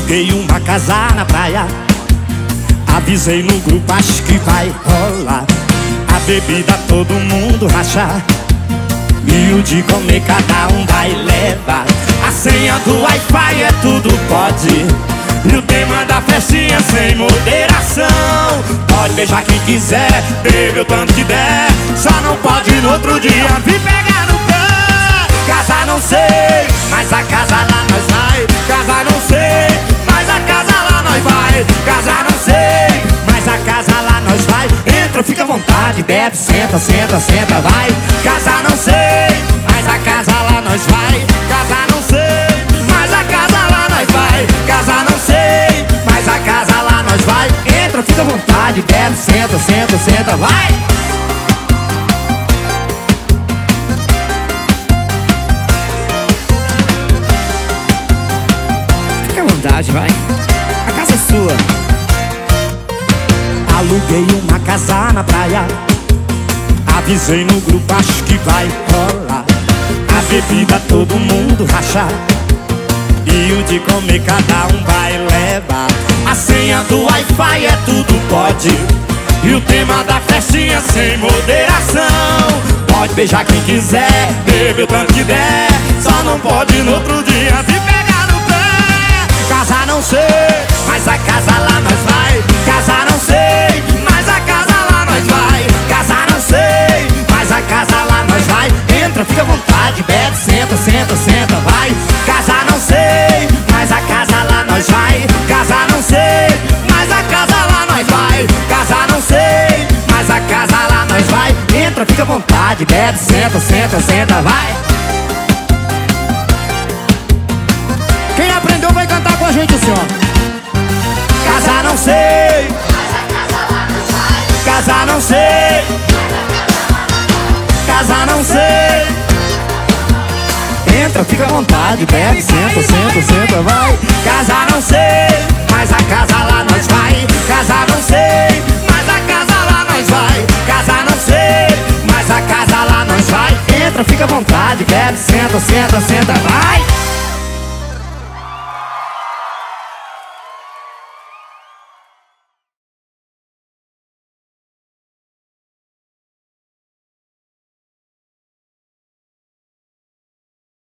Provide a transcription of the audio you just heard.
Aluguei uma casa na praia, avisei no grupo, acho que vai rolar. A bebida todo mundo rachar, e o de comer cada um vai levar. A senha do Wi-Fi é tudo pode, e o tema da festinha sem moderação. Pode beijar quem quiser, bebe o tanto que der, só não pode no outro dia vir pegar no pé. Casa não sei, mas a casa lá nós vai. Casa não sei, mas a casa lá nós vai. Casa não sei, mas a casa lá nós vai. Entra, fica à vontade, bebe, senta, senta, senta, vai. Casa não sei, mas a casa lá nós vai. Casa não sei, mas a casa lá nós vai. Casa não sei, mas a casa lá nós vai. Entra, fica à vontade, bebe, senta, senta, senta, vai. Fica à vontade, vai. A casa é sua. Aluguei uma casa na praia, avisei no grupo, acho que vai rolar. A bebida todo mundo rachar, e o de comer cada um vai levar. A senha do Wi-Fi é tudo pode, e o tema da festinha sem moderação. Pode beijar quem quiser, beber o tanto que der, só não pode no outro dia vir pegar no pé. Casa não sei, mas a casa lá nós vai. Casa não sei, mas a casa lá nós vai. Casa não sei, mas a casa lá nós vai. Entra, fica à vontade, bebe, senta, senta, senta, vai. Casa não sei, mas a casa lá nós vai. Casa não sei, mas a casa lá nós vai. Casa não sei, mas a casa lá nós vai. Entra, fica à vontade, bebe, senta, senta, senta, vai. Quem aprendeu vai cantar com a gente assim, ó. Casa não sei, mas a casa lá nós vai. Casa não sei, casa não sei. Entra, fica à vontade, bebe, senta, senta, senta, vai. Casa não sei, mas a casa lá nós vai. Casa não sei, mas a casa lá nós vai. Casa não sei, mas a casa lá nós vai. Entra, fica à vontade, bebe, senta, senta, senta, vai.